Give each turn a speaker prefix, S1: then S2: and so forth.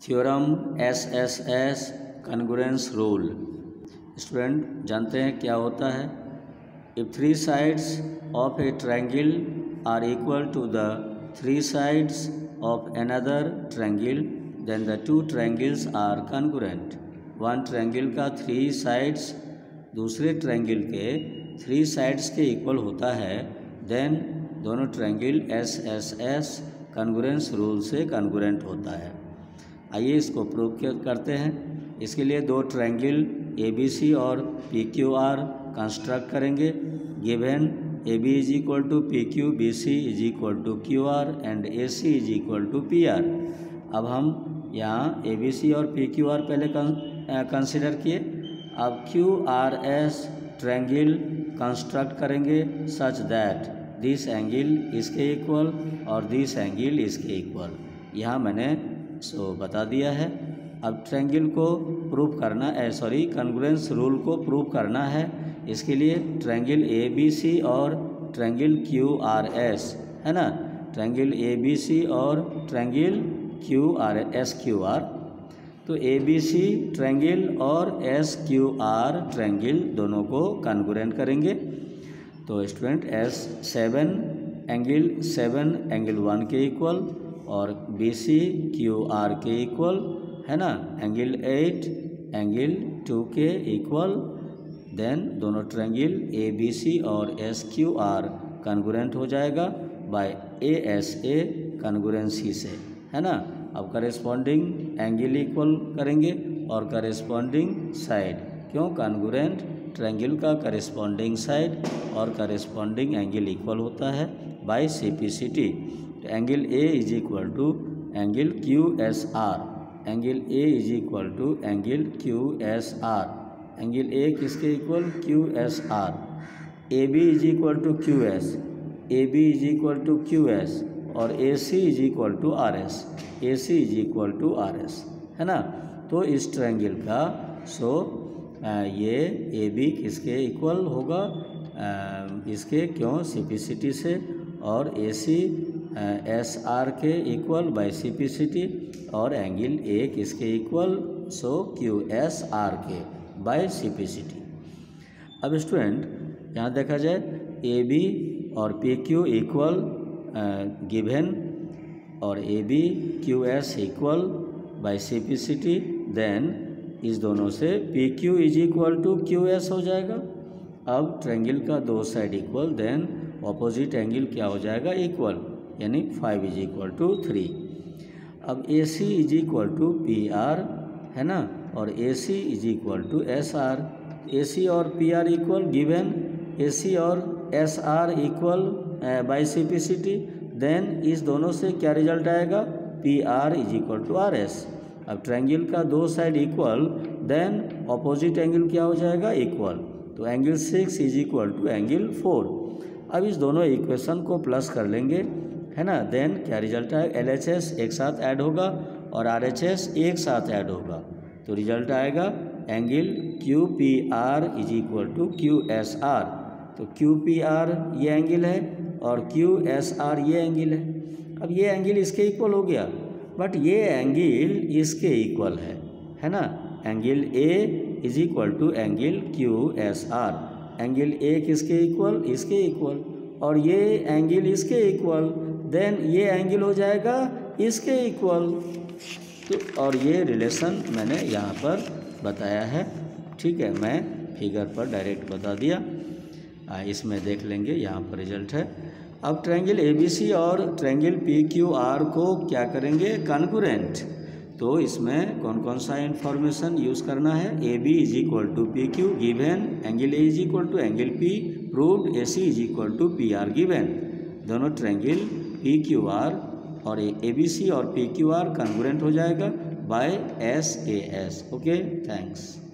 S1: Theorem SSS congruence rule. Student जानते हैं क्या होता है? If three sides of a triangle are equal to the three sides of another triangle then the two triangles are congruent. One triangle का three sides दूसरे triangle के three sides के equal होता है, देन दोनों ट्रायंगल SSS कॉन्ग्रुएंस रूल से congruent होता है। आइए इसको प्रूव करते हैं। इसके लिए दो ट्रायंगल ABC और PQR कंस्ट्रक्ट करेंगे। Given AB is equal to PQ, BC is equal to QR and AC is equal to PR। अब हम यहाँ ABC और PQR पहले कंसिडर किए। अब QRS ट्रायंगल कंस्ट्रक्ट करेंगे सच दैट दिस एंगल इसके इक्वल और दिस एंगल इसके इक्वल। यहाँ मैंने बता दिया है। अब ट्रायंगल को प्रूव करना कॉन्ग्रुएंस रूल को प्रूव करना है। इसके लिए ट्रायंगल ABC और ट्रायंगल QRS है ना, ट्रायंगल ABC और ट्रायंगल SQR। तो ABC ट्रायंगल और SQR ट्रायंगल दोनों को कॉन्ग्रुएंट करेंगे। तो स्टूडेंट S7 एंगल 1 के इक्वल और BC QR के इक्वल है ना, एंगल 8 एंगल 2 के इक्वल। देन दोनों ट्रायंगल ABC और SQR कॉन्ग्रुएंट हो जाएगा बाय ASA कॉन्ग्रुएंसी से, है ना। अब करेस्पॉन्डिंग एंगल इक्वल करेंगे और करेस्पॉन्डिंग साइड। क्यों? कॉन्ग्रुएंट ट्रायंगल का करेस्पॉन्डिंग साइड और करेस्पॉन्डिंग एंगल इक्वल होता है by CPCT। Angle A is equal to angle QSR, angle A is equal to angle QSR। Angle A किसके equal? QSR। AB is equal to QS, AB is equal to QS और AC is equal to RS, AC is equal to RS, है ना। तो इस triangle का ये AB किसके equal होगा? इसके क्यों? CPCT से। और AC SR के इक्वल बाय CPCT और एंगल A किसके इक्वल? QSR के बाय CPCT। अब स्टूडेंट यहाँ देखा जाए AB और PQ इक्वल गिवन और AB QS equal by CPCT। Then इस दोनों से PQ is equal to QS हो जाएगा। अब ट्रायंगल का दो side equal, then opposite angle क्या हो जाएगा? इक्वल, यानी 5 इज इक्वल टू 3। अब AC is equal to PR है ना, और AC is equal to SR। AC और PR इक्वल गिवन, AC और SR equal by CPCT। Then इस दोनों से क्या रिजल्ट आएगा? PR is equal to RS। अब ट्रायंगल का दो side equal, then opposite angle क्या हो जाएगा? इक्वल। तो angle 6 is equal to angle 4। अब इस दोनों इक्वेशन को प्लस कर लेंगे, है ना। देन क्या रिजल्ट आएगा? LHS एक साथ ऐड होगा और RHS एक साथ ऐड होगा, तो रिजल्ट आएगा angle QPR is equal to QSR। तो QPR ये एंगल है और QSR ये एंगल है। अब ये एंगल इसके इक्वल हो गया, बट ये एंगल इसके इक्वल है ना। Angle A is equal to angle QSR। Angle A किसके इक्वल? इसके इक्वल। और ये एंगल इसके इक्वल, देन ये एंगल हो जाएगा इसके इक्वल। तो और ये रिलेशन मैंने यहाँ पर बताया है, ठीक है। मैं फिगर पर डायरेक्ट बता दिया, इसमें देख लेंगे, यहाँ पर रिजल्ट है। अब ट्रायंगल ABC और ट्रायंगल PQR को क्या करेंगे? कॉन्ग्रुएंट। तो इसमें कौन कौन सा इंफॉर्मेशन यूज़ करना है? AB is equal to PQ given, angle A is equal to angle P proved, AC is equal to PR given. दोनों ट्रायंगल PQR और ABC और PQR कॉन्ग्रुएंट हो जाएगा बाय SAS। Okay, thanks.